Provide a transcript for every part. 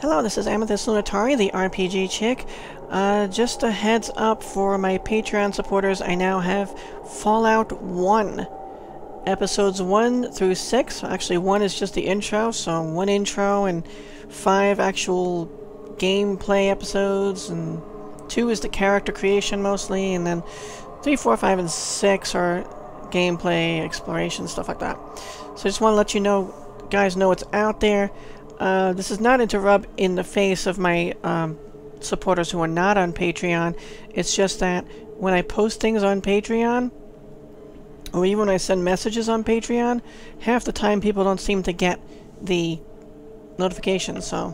Hello, this is Amethyst Lunatari, the RPG chick. Just a heads up for my Patreon supporters, I now have Fallout 1. Episodes 1 through 6. Actually, 1 is just the intro, so 1 intro and 5 actual gameplay episodes, and 2 is the character creation mostly, and then 3, 4, 5, and 6 are gameplay, exploration, stuff like that. So I just want to let you know, guys know it's out there. This is not to rub in the face of my supporters who are not on Patreon. It's just that when I post things on Patreon, or even when I send messages on Patreon, half the time people don't seem to get the notifications. So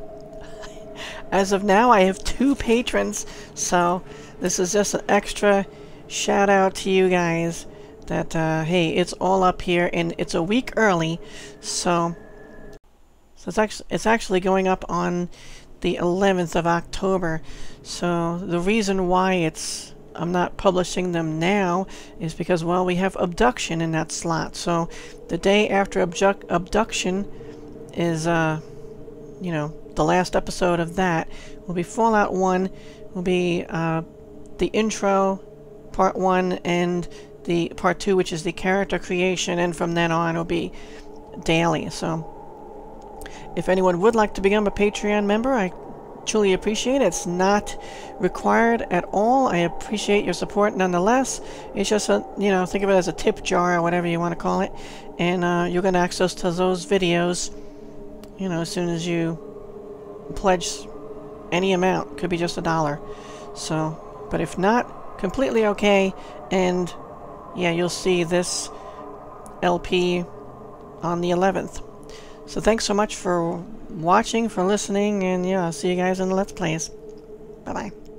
as of now, I have 2 patrons, so this is just an extra shout out to you guys that hey, it's all up here, and it's a week early, so it's actually going up on the 11th of October. So the reason why I'm not publishing them now is because, well, we have Abduction in that slot. So the day after Abduction is, you know, the last episode of that will be Fallout 1, will be the intro, part 1, and the part 2, which is the character creation, and from then on it'll be daily. So if anyone would like to become a Patreon member, I truly appreciate it. It's not required at all. I appreciate your support nonetheless. It's just a, you know, think of it as a tip jar or whatever you want to call it, and you'll get access to those videos, you know, as soon as you pledge any amount. Could be just $1. So, but if not, completely okay. And yeah, you'll see this LP on the 11th. So thanks so much for watching, for listening, and yeah, I'll see you guys in the Let's Plays. Bye-bye.